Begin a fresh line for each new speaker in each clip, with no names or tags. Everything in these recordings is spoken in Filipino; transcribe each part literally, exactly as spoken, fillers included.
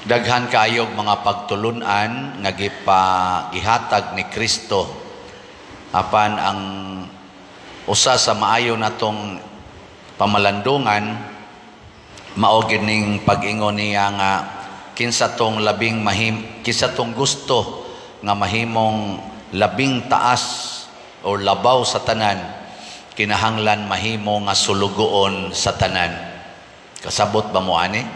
Daghan kaayog mga pagtulunan nga gipagihatag ni Kristo apan ang usa sa maayo natong pamalandungan mao gining pag-ingon niya nga kinsa tong labing mahim kinsa tong gusto nga mahimong labing taas o labaw sa tanan kinahanglan mahimo nga sulugoon sa tanan. Kasabot ba mo ani?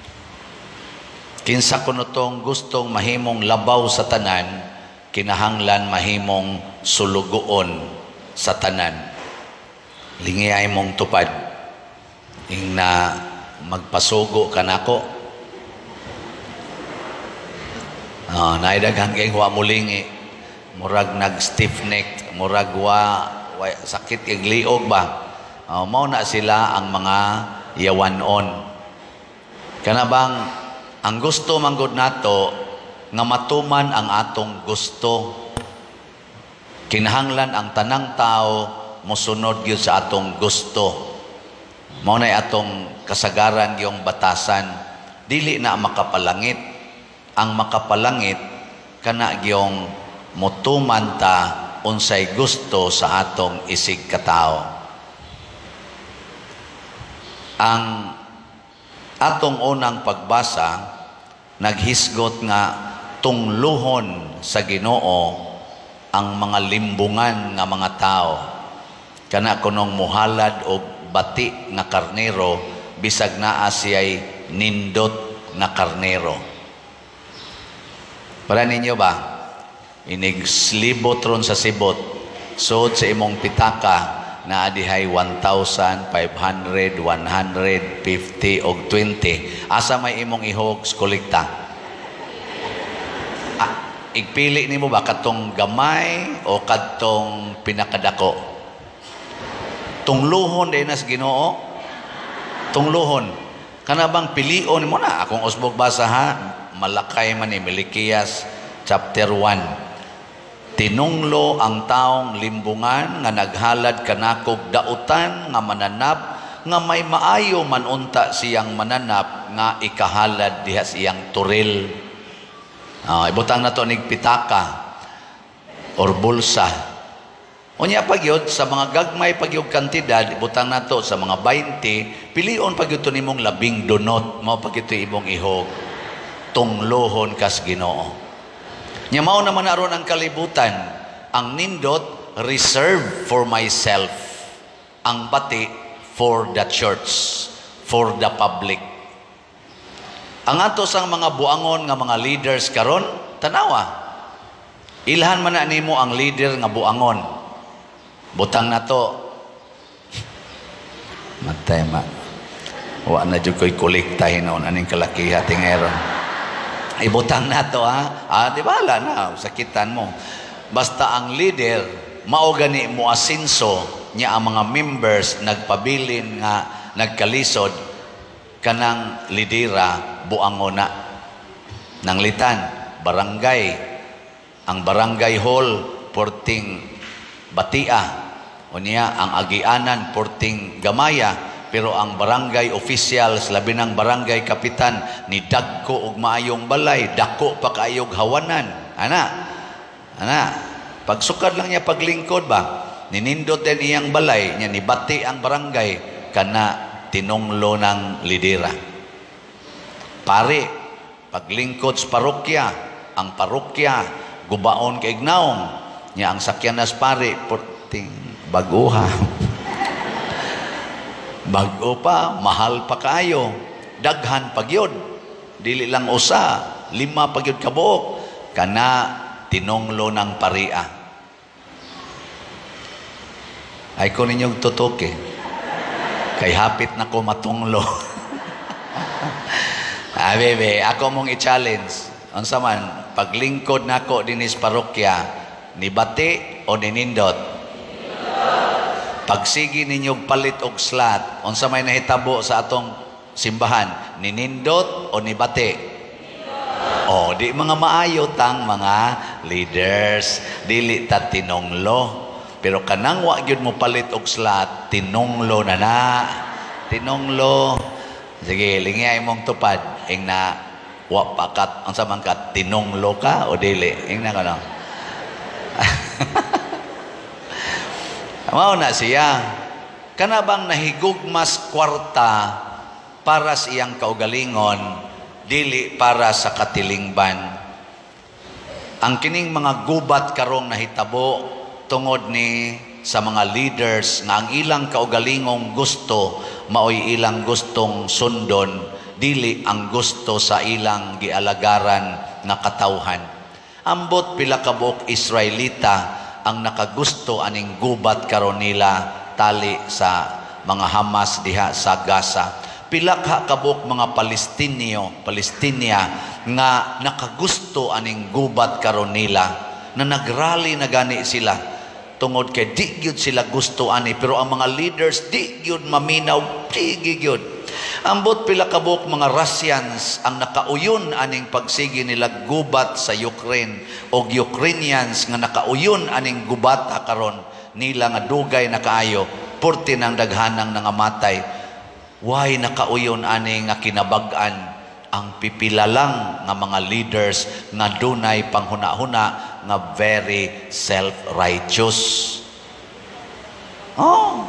Kinsa kuno tong gustong mahimong labaw sa tanan, kinahanglan mahimong sulugoon sa tanan. Lingiyay mong tupad. Ing na magpasugo ka nako. Ah, naidaghan kay wa mulingi. Murag nag stiff neck, murag wa, wa sakit kay liog ba. Ah, mao na sila ang mga yawanon. Kana bang ang gusto manggod nato nga matuman ang atong gusto. Kinahanglan ang tanang tao mosunod gyud sa atong gusto. Mao na atong kasagaran gyung batasan. Dili na makapalangit. Ang makapalangit kana gyung motuman ta unsay gusto sa atong isig katao. Ang atong unang pagbasa naghisgot nga tungluhon sa Ginoo ang mga limbungan nga mga tao. Kana kunong muhalad og bati nga karnero bisag naa siya'y nindot nga karnero. Para ninyo ba? Inig slibot ron sa sibot. Sud sa imong pitaka na adihay one thousand, five hundred, one hundred, fifty og twenty. Asa may imong ihog kolekta? Ah, igpili nimo ba katong gamay o katong pinakadako? Tungluhon din nas Ginoo. Tungluhon. Kana bang pilion mo na akong usbog basa ha? Malakay man ni Milikiyas chapter one. Tinunglo ang taong limbungan nga naghalad kanakog dautan nga mananap nga may maayo man unta siyang mananap nga ikahalad diha siyang turil. Ah, ibutang nato nig pitaka or bulsa. Unya pagyud sa mga gagmay pagyud kantidad ibutang nato sa mga twenty, pilion pagyud to nimong labing dunot mao pagyud imong ihog. Tunglohon kas Ginoo. Nya mao naman aron ang kalibutan, ang nindot reserved for myself, ang bati for the church, for the public. Ang ato sang mga buangon nga mga leaders karon, tanawa. Ilhan man na nimo ang leader nga buangon. Butang nato. Matay ma. Wa na jud koy kolekta hinon aning kalakiha tingeron. Ibutang nato ha. Ah, di bala na sakitan mo. Basta ang leader mao gani mo asinso niya ang mga members nagpabilin nga nagkalisod kanang lidera buangona nang litan barangay ang barangay hall porting batia unya ang agianan porting gamaya. Pero ang barangay officials, labi ng barangay kapitan, ni dagko og maayong balay, dako pa kaayog hawanan. Ana, ana, pagsukad lang niya paglingkod ba? Ninindot din iyang balay, niya nibati ang barangay, kana tinunglo ng lidera. Pare, paglingkod sa parokya, ang parokya, gubaon kay ignaong, niya ang sakyanas pare, porting baguha. Bago pa, mahal pa kayo, daghan pagyod, dili lang usa, lima pagyod kabuok, kana tinunglo ng paria. Ay ko ninyong tutuki, kay hapit na ko matunglo. Ah, bebe, ako mong i-challenge. Unsa man, paglingkod nako dinis parokya, nibati o ninindot? Pagsigi ninyong palit og slat, unsa may nahitabo sa atong simbahan, ninindot o nibati? O, di mga maayo tang mga leaders, dili ta tinunglo. Pero kanang wa gyud mo palit og slat, tinunglo na na. Tinunglo. Sige, lingay mong tupad ing na Wa pakat ang samang ka tinonglo ka o dili. Ingna ko no. Mao na siya. Kana bang nahigugmas kwarta para sa iyang kaugalingon, dili para sa katilingban. Ang kining mga gubat karong nahitabo tungod ni sa mga leaders nga ang ilang kaugalingong gusto maoy ilang gustong sundon, dili ang gusto sa ilang gialagaran nga katawhan. Ambot pila ka buok Israelita ang nakagusto aning gubat karon nila tali sa mga Hamas diha sa Gaza. Pila ka kabuk mga Palestinyo, Palestinia nga nakagusto aning gubat karon nila, na nagrally na gani sila tungod kay di gyud sila gusto ani, pero ang mga leaders di gyud maminaw, di gyud. Ambot pila kabuk mga Russians ang nakauyon aning pagsigi nila gubat sa Ukraine, o Ukrainians nga nakauyon aning gubata karon nila nga dugay na kaayo, porti ng daghanang nangamatay. Why nakauyon ani nga kinabag-an ang pipila lang nga mga leaders nga dunay panghuna-huna nga very self-righteous. Oh.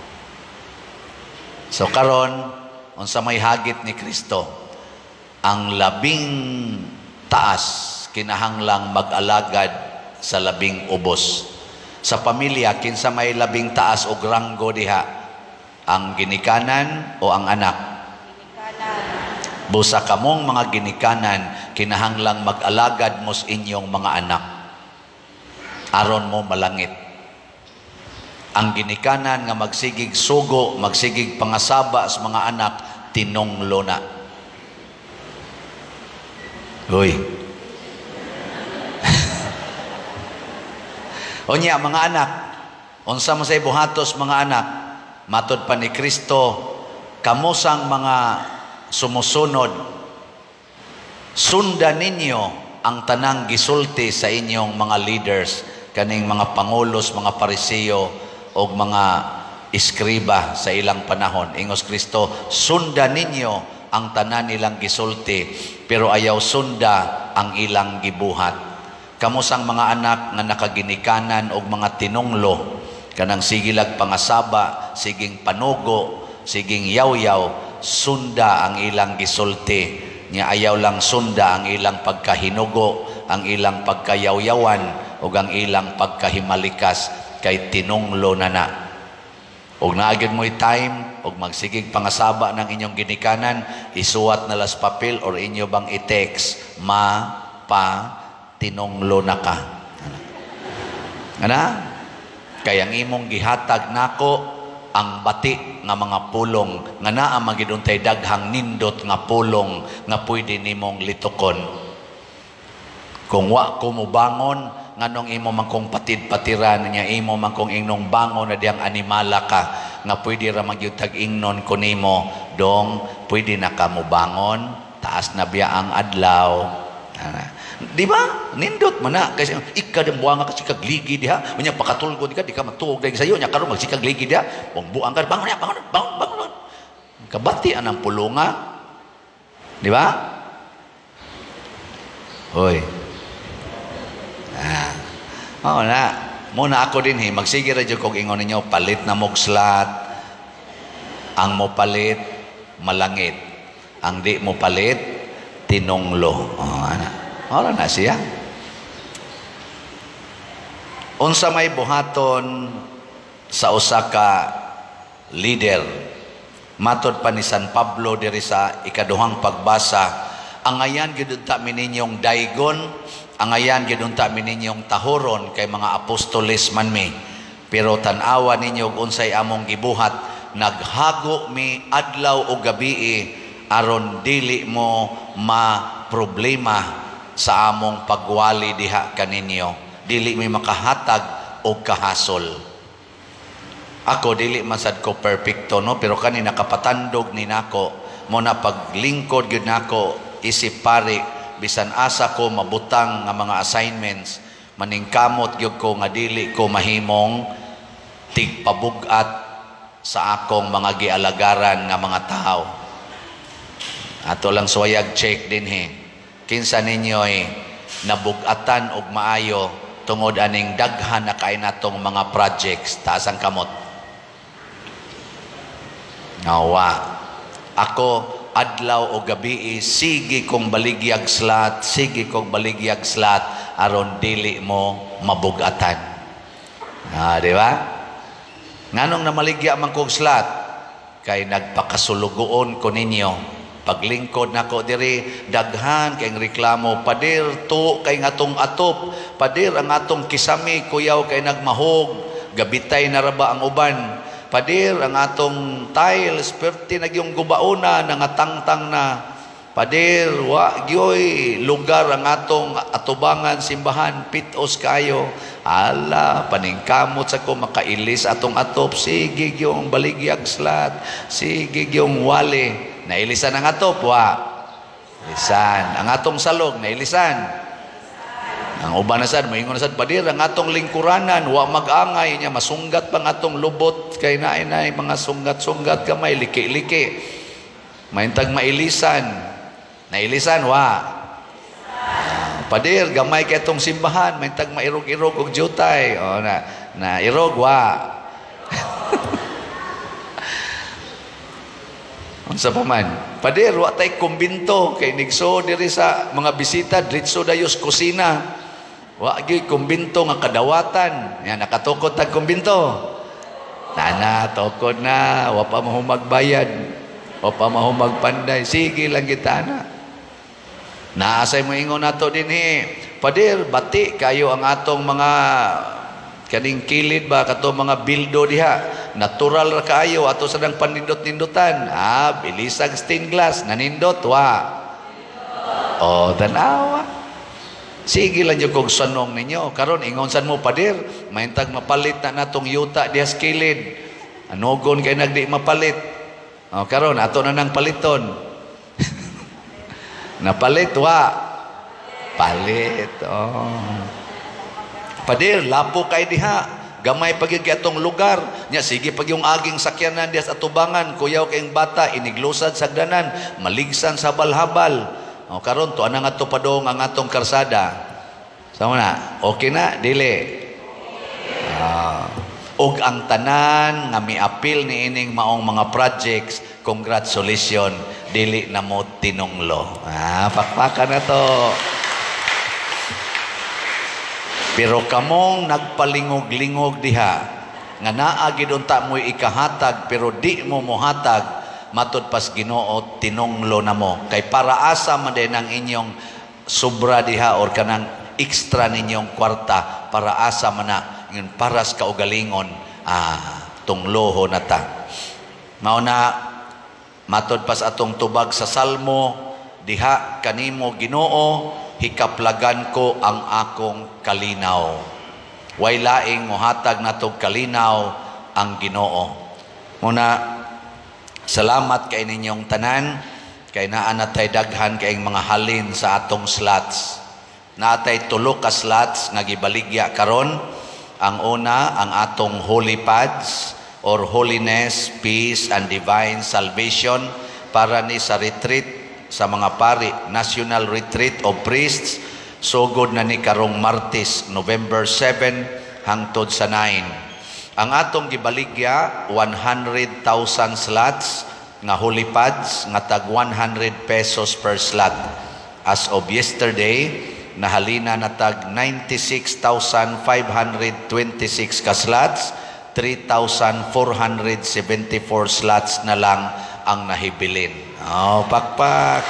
So karon unsa may hagit ni Kristo, ang labing taas kinahanglang mag-alagad sa labing ubos. Sa pamilya kinsa may labing taas og ranggo diha, ang ginikanan o ang anak? Ginikanan. Busa kamong mga ginikanan kinahanglang mag-alagad mo sa inyong mga anak aron mo malangit. Ang ginikanan nga magsigig sugo, magsigig pangasaba sa mga anak, tinonglo na. Uy. Onya mga anak, unsa mo say buhatos mga anak, matod pa ni Kristo, kamusang mga sumusunod, sundan ninyo ang tanang gisulti sa inyong mga leaders, kaning mga pangulos, mga pariseo o mga iskriba sa ilang panahon. Ingos Kristo, sundan ninyo ang tanan nilang gisulti, pero ayaw sunda ang ilang gibuhat. Kamusang mga anak nga nakaginikanan og mga tinunglo, kanang sigilag pangasaba, siging panugo, siging yaw-yaw, sunda ang ilang gisulti. Nya ayaw lang sunda ang ilang pagkahinugo, ang ilang pagkayaw-yawan, o ang ilang pagkahimalikas, kay tinunglo na na. Og naagid mo'y time, og magsigig pangasaba ng inyong ginikanan, isuwat na las papel or inyo bang i-text, ma, pa, tinunglo na ka. Ana? Kaya ang imong gihatag nako ang bati nga mga pulong nga naa magiduntay daghang nindot nga pulong nga pwede nimong litukon. Kung wa ko mo bangon nganong imo man kong patid-patiran niya, imo man kong ingnong bangon na diyang animala ka nga pwede ra magyutag ingnon ko nimo, dong pwede na ka mo bangon, taas na biya ang adlaw. Ana. Di ba? Nindot man na. Kasi ika din buwang ka sikag ligi diha. Unya pakatulgo di ka, di ka matuog dahil sa'yo. Nya karon magsikag ligi diha. Kung buwang ka, bangon niya, bangon, bangon, bangon. Kabati ang pulunga. Di ba? Hoy. Ah. Oo na. Muna ako din eh. Magsige radyo kong ingon ninyo, palit na mogslat. Ang mo palit, malangit. Ang di mo palit, tinonglo. Oo, ana. Ora na siya. Unsa may buhaton sa usa ka leader, matod pa ni San Pablo diri sa ikaduhang pagbasa, ang ayan gyud unta mininyong daygon, ang ayan gyud unta mininyong tahoron kay mga apostoles man mi, pero tan-awa ninyo unsay among gibuhat, naghago mi adlaw o gabi aron dili mo ma problema sa among pagwali diha kaninyo, dili mi makahatag og kahasol. Ako dili masad ko perfecto, no, pero kani nakapatandog ni nako mo na paglingkod gyud nako isip pare, bisan asa ko mabutang nga mga assignments, maningkamot gyud ko nga dili ko mahimong tigpabugat sa akong mga gialagaran nga mga tao. Ato lang suwayag check din he. kinsa ninyo'y nabugatan og maayo tungod aning daghan na kay natong mga projects. Taas ang kamot. Nawa. Ako adlaw o gabi sige kong baligyag slat, sige kong baligyag slat aron dili mo mabugatan. Ah, di ba? Nganong namaligya man kog slat kay nagpakasulugoon ko ninyo. Paglingkod nako diri daghan kay reklamo, padir to kay ngatong atop, padir ang atong kisami kuyaw kay nagmahog, gabitay na raba ang uban. Padir ang atong tiles perti nagyong gubauna nangatangtang na. Padir wa gyoy lugar ang atong atubangan simbahan pitos kayo. Ala paningkamot sa ko makailis atong atop, sige gyong baligyag slat, sige gyong wali. Nailisan ang atop wa. Lisan ang atong salog nailisan. Ang uban na sad, moingon na sad, padir, ang atong lingkuranan, wa mag-angay niya, masunggat pang atong lubot, kay nainay, mga sunggat-sunggat kamay, liki-liki. Maintag mailisan. Nailisan, wa. Padir, gamay kay itong simbahan, maintag mairog-irog og jutay. O, na, na irog, wa. Unsa pa man. Padir, wa tay kumbinto, kay nigso diri sa mga bisita, dritso dayos kusina. Wa gyud kumbinto nga kadawatan. Ya nakatukod tag kumbinto. Nana tukod na, wa pa mahumagbayad. Wa pa mahumagpanday. Sige lang kita na. Naasay mo ingon nato dinhi. Padir bati kayo ang atong mga kaning kilid ba kato mga bildo diha. Natural ra kaayo ato sa nang panindot-nindotan. Ah, bilisag stained glass nanindot wa. Oh, tanawa. Sige lang yung kong sanong ninyo. Karon ingon san mo padir, mahintag mapalit na natong yuta diha kilid. Anogon kay nagdi mapalit. O karon ato na nang paliton. Napalit wa. Palit. Oh. Padir, lapo kay diha. Gamay pag yung atong lugar. Nya sige pag yung aging sakyanan diha sa atubangan, kuyaw kayong bata iniglusad sa danan, maligsan sa balhabal. O karon to anang ato padong ang atong karsada. Sama na, okay na dili. Ah, og ang tanan nga miapil ni ining maong mga projects, congratulations, dili na mo tinunglo. Ah, pakpakan na to. Pero kamong nagpalingog-lingog diha nga naa gid unta mo ikahatag pero di mo mohatag. Matod pas Ginoo tinunglo na mo kay para asa man din ang inyong sobra diha or kanang extra ninyong kwarta para asa man na yun paras kaugalingon ah tungloho na ta. Mao na matod pas atong tubag sa Salmo diha kanimo Ginoo hikaplagan ko ang akong kalinaw. Way laing mohatag natog kalinaw ang Ginoo. Muna salamat kay ninyong tanan, kay naa natay daghan kay mga halin sa atong slots. Natay tulo ka slots nga gibaligya karon. Ang una, ang atong holy pads or holiness, peace, and divine salvation para ni sa retreat sa mga pari, national retreat of priests. Sugod na ni karong Martes, November seven hangtod sa nine. Ang atong gibaligya one hundred thousand slots nga holy pads nga tag one hundred pesos per slot. As of yesterday, nahalina na tag ninety-six thousand five hundred twenty-six ka slots, three thousand four hundred seventy-four slots na lang ang nahibilin. Oh, pakpak.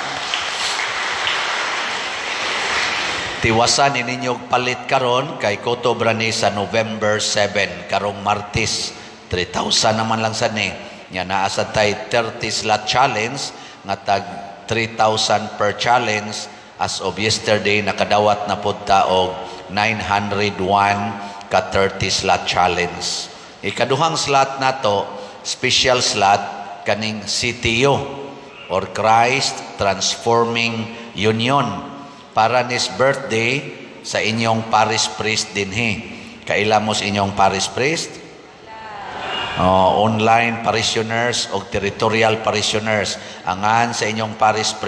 Tiwasan ininyo palit karon kay Koto Brani sa November seven karong Martes. three thousand naman lang sa ni. Nya naa sa tay thirty slot challenge nga tag three thousand per challenge. As of yesterday nakadawat na pud ta og nine hundred one ka thirty slot challenge. Ikaduhang slot nato, special slot kaning C T U or Christ Transforming Union. Para nis birthday sa inyong parish priest dinhi. Kaila mo sa inyong parish priest? Oh, online parishioners o territorial parishioners. Angan sa inyong parish priest,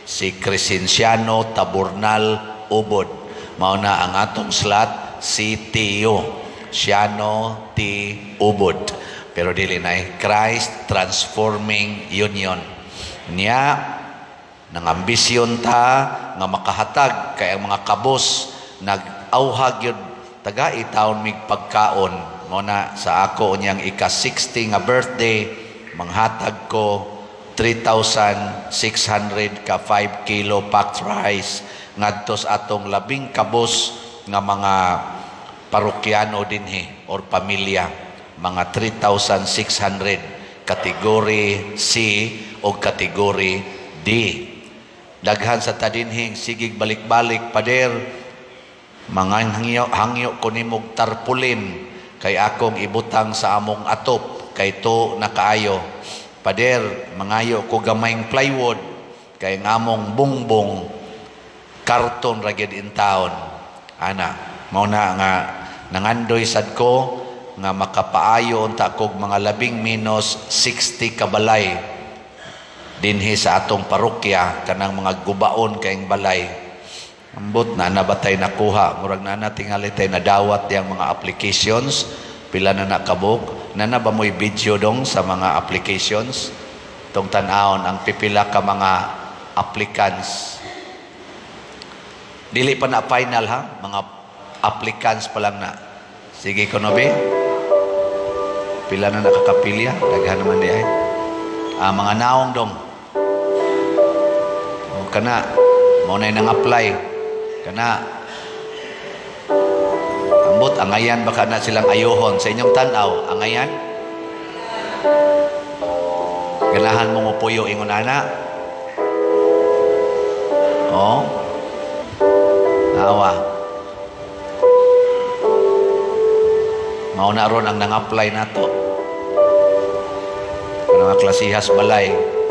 si Crescenciano Taburnal Ubod. Mao na ang atong slot si Tio Siano T. Ubod. Pero dili na eh, Christ Transforming Union. Niya nang ambisyon ta nga makahatag kay ang mga kabos nag-auhag yun taga itawon mig pagkaon. Mo na sa ako unyang ika sixty nga birthday manghatag ko three thousand six hundred ka five kilo packed rice ngadto sa atong labing kabos nga mga parokyano dinhi or pamilya, mga three thousand six hundred kategory C o kategory D. Daghan sa tadinhing sigig balik-balik pader, mga hangyo, hangyo ko nimog tarpulin kay akong ibutang sa among atop kay to nakaayo. Pader, mangayo ko gamayng plywood kay ang among bungbong karton ragid in town. Ana, mao na nga nangandoy sad ko nga makapaayo unta kog mga labing minus sixty kabalay dinhi sa atong parokya kanang mga gubaon kayong balay. Ambot na nabatay nakuha murag na natingali tay nadawat yang mga applications pila na nakabuk na na ba mo'y video dong sa mga applications tong tan-aon ang pipila ka mga applicants. Dili pa na final ha, mga applicants pa lang na. Sige ko no be. Pila na nakakapilya, daghan naman di ay. Ah, mga naong dong. O kana, mo na nang apply. Kana ambot angayan baka na silang ayohon sa inyong tan-aw, angayan. Ganahan mo mo puyo ingon ana. Oh. Nawa. Mao na ron ang nang-apply nato. Mga klasihas balay.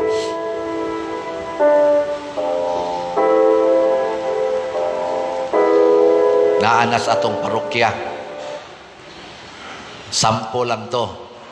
Naanas atong parokya. Sampo lang to.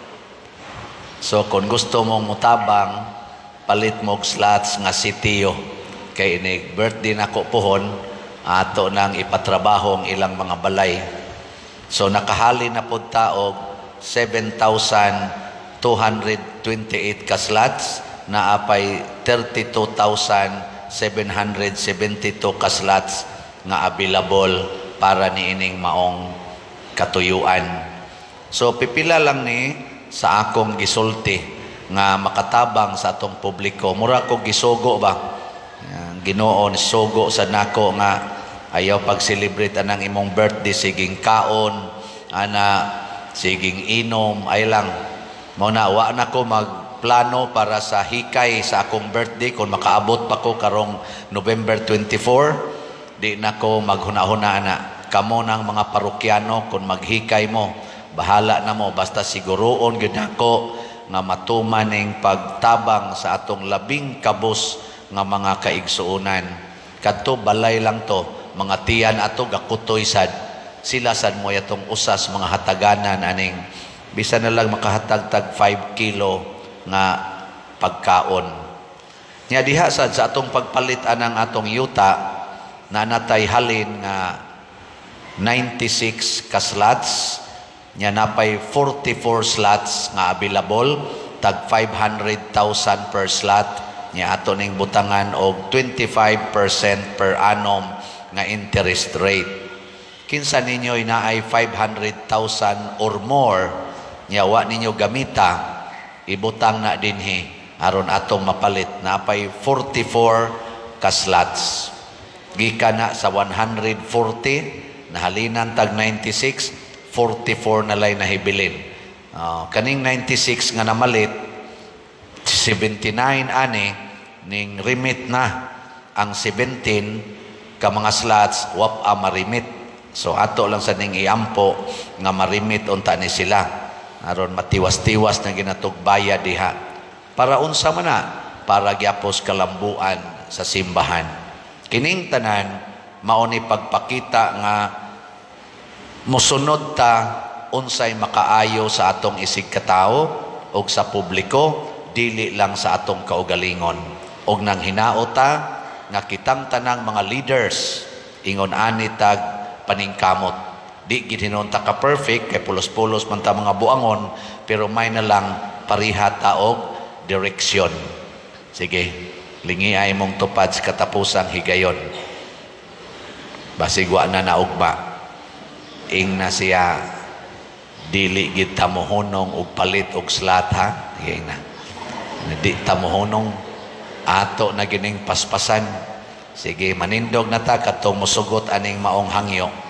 So kung gusto mong mutabang, palit mo slots nga si Tio. Kay ini birthday na ko pohon, ato nang ipatrabaho ang ilang mga balay. So nakahali na po taog seven thousand two hundred twenty-eight ka slots na apay thirty-two thousand seven hundred seventy-two ka slots nga available para ni ining maong katuyuan. So pipila lang ni sa akong gisulti nga makatabang sa atong publiko. Mura ko gisugo ba? Ginoo ni sugo sa nako nga ayaw pag-celebrate anang imong birthday siging kaon, ana siging inom ay lang. Mao na wa na ko magplano para sa hikay sa akong birthday kung makaabot pa ko karong November twenty-four. Di na ko maghuna-huna na. Kamo ng mga parokyano kung maghikay mo, bahala na mo basta siguroon gyud nako nga matuman ning pagtabang sa atong labing kabos nga mga kaigsuonan. Kadto balay lang to, mga tiyan ato gakutoy sad. Sila sad mo yatong usas mga hataganan aning bisan na lang makahatag-tag five kilo nga pagkaon. Nya diha sad sa atong pagpalit anang atong yuta na natay halin nga ninety-six ka slots, nya napay forty-four slots nga available, tag five hundred thousand per slot, nya ato ning butangan og twenty-five percent per annum nga interest rate. Kinsa ninyo inaay five hundred thousand or more, nya wa ninyo gamita, ibutang na dinhi aron atong mapalit. Napay forty-four ka slots. Gikan na sa one hundred forty, nahalinan tag ninety-six, forty-four na lay nahibilin. Uh, kaning ninety-six nga namalit, seventy-nine ani, ning remit na ang seventeen ka mga slots, wap a marimit. So ato lang sa ning iampo nga marimit unta ni sila. Aron matiwas-tiwas na ginatugbaya diha. Para unsa man na, para gyapos kalambuan sa simbahan. Kining tanan, mao ni pagpakita nga musunod ta unsay makaayo sa atong isig katao og sa publiko, dili lang sa atong kaugalingon. Og nang hinaot ta nga kitang tanang mga leaders ingon ani tag paningkamot. Di gid hinunta ka perfect kay pulos-pulos man ta mga buangon, pero may na lang pariha taog direksyon. Sige, lingi ay mong tupad sa katapusang higayon. Basig wa na naugma. Ing na siya dili gid tamuhunong og palit og slat ha. Sige na. Di tamuhunong ato na gining paspasan. Sige, manindog na ta katong musugot aning maong hangyo.